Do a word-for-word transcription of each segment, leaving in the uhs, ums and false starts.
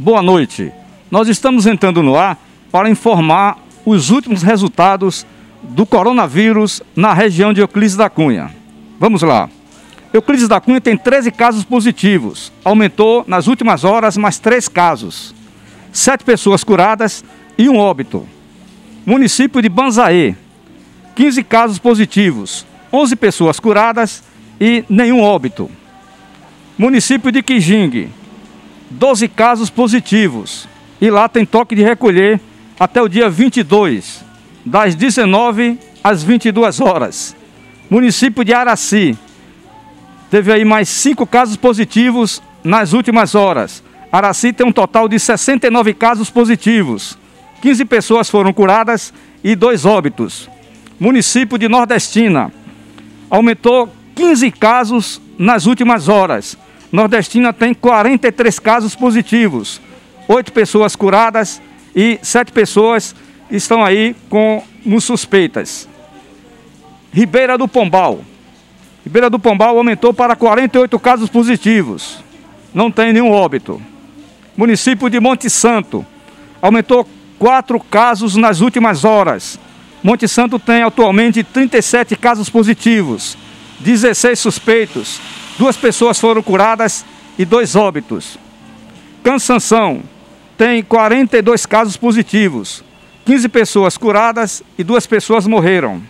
boa noite. Nós estamos entrando no ar para informar os últimos resultados do coronavírus na região de Euclides da Cunha. Vamos lá. Euclides da Cunha tem treze casos positivos. Aumentou nas últimas horas mais três casos. Sete pessoas curadas e um óbito. Município de Banzaê, quinze casos positivos, onze pessoas curadas e nenhum óbito. Município de Quijingue, doze casos positivos. E lá tem toque de recolher até o dia vinte e dois, das dezenove às vinte e duas horas. Município de Araci, teve aí mais cinco casos positivos nas últimas horas. Araci tem um total de sessenta e nove casos positivos. quinze pessoas foram curadas e dois óbitos. Município de Nordestina, aumentou quinze casos nas últimas horas. Nordestina tem quarenta e três casos positivos. oito pessoas curadas e sete pessoas estão aí como suspeitas. Ribeira do Pombal. Ribeira do Pombal aumentou para quarenta e oito casos positivos. Não tem nenhum óbito. Município de Monte Santo, aumentou quatro casos nas últimas horas. Monte Santo tem atualmente trinta e sete casos positivos, dezesseis suspeitos, duas pessoas foram curadas e dois óbitos. Cansanção tem quarenta e dois casos positivos, quinze pessoas curadas e duas pessoas morreram.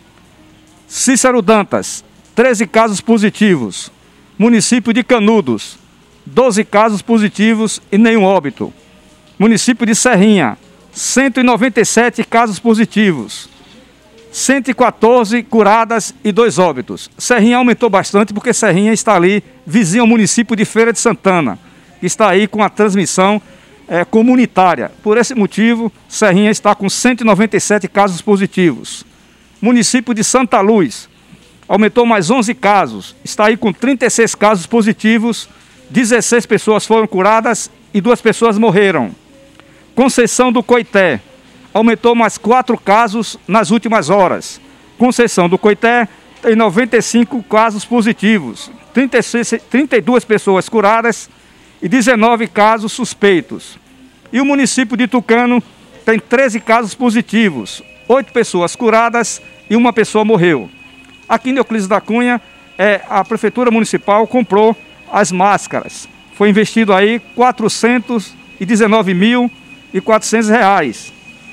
Cícero Dantas, treze casos positivos. Município de Canudos, doze casos positivos e nenhum óbito. Município de Serrinha, cento e noventa e sete casos positivos, cento e quatorze curadas e dois óbitos. Serrinha aumentou bastante porque Serrinha está ali, vizinho ao município de Feira de Santana, que está aí com a transmissão é, comunitária. Por esse motivo, Serrinha está com cento e noventa e sete casos positivos. Município de Santa Luz, aumentou mais onze casos, está aí com trinta e seis casos positivos, dezesseis pessoas foram curadas e duas pessoas morreram. Conceição do Coité, aumentou mais quatro casos nas últimas horas. Conceição do Coité tem noventa e cinco casos positivos, trinta e seis, trinta e duas pessoas curadas e dezenove casos suspeitos. E o município de Tucano tem treze casos positivos, oito pessoas curadas e uma pessoa morreu. Aqui em Euclides da Cunha, é, a Prefeitura Municipal comprou as máscaras. Foi investido aí quatrocentos e dezenove mil e quatrocentos reais.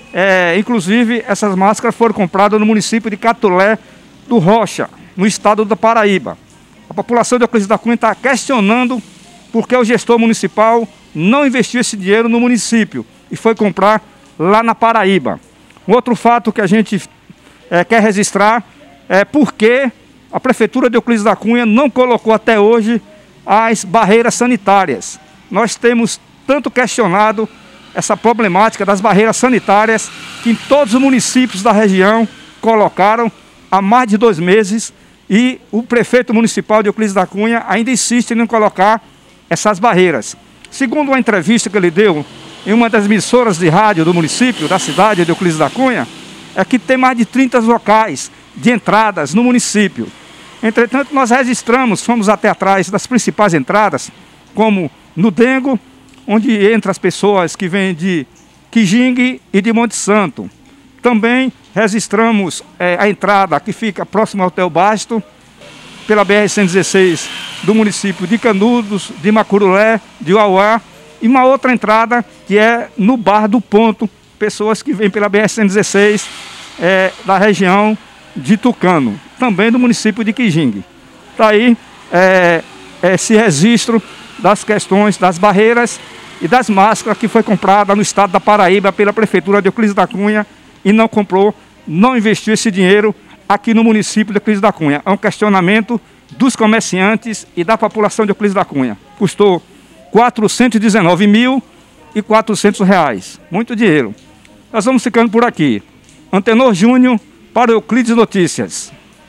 É, inclusive, essas máscaras foram compradas no município de Catolé do Rocha, no estado da Paraíba. A população de Euclides da Cunha está questionando por que o gestor municipal não investiu esse dinheiro no município e foi comprar lá na Paraíba. Um outro fato que a gente é, quer registrar é porque a Prefeitura de Euclides da Cunha não colocou até hoje as barreiras sanitárias. Nós temos tanto questionado essa problemática das barreiras sanitárias que em todos os municípios da região colocaram há mais de dois meses e o prefeito municipal de Euclides da Cunha ainda insiste em não colocar essas barreiras. Segundo uma entrevista que ele deu em uma das emissoras de rádio do município, da cidade de Euclides da Cunha, é que tem mais de trinta locais de entradas no município. Entretanto, nós registramos, fomos até atrás das principais entradas, como no Dengo, onde entra as pessoas que vêm de Quijingue e de Monte Santo. Também registramos é, a entrada que fica próximo ao Hotel Basto, pela B R cento e dezesseis do município de Canudos, de Macurulé, de Uauá, e uma outra entrada que é no Bar do Ponto, pessoas que vêm pela B R cento e dezesseis é, da região de Tucano, também do município de Quijingue. Está aí é, esse registro das questões das barreiras e das máscaras que foi comprada no estado da Paraíba pela Prefeitura de Euclides da Cunha e não comprou, não investiu esse dinheiro aqui no município de Euclides da Cunha. É um questionamento dos comerciantes e da população de Euclides da Cunha. Custou quatrocentos e dezenove mil e quatrocentos reais. Muito dinheiro. Nós vamos ficando por aqui. Antenor Júnior para o Euclides Notícias.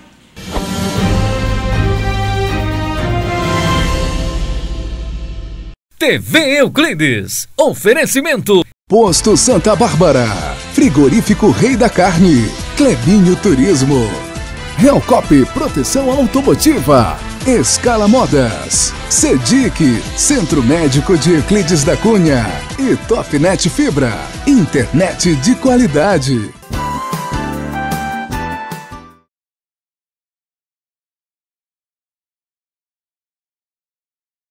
T V Euclides. Oferecimento. Posto Santa Bárbara. Frigorífico Rei da Carne. Clebinho Turismo. Helcop Proteção Automotiva. Escala Modas. Sedic Centro Médico de Euclides da Cunha. e Topnet Fibra, internet de qualidade.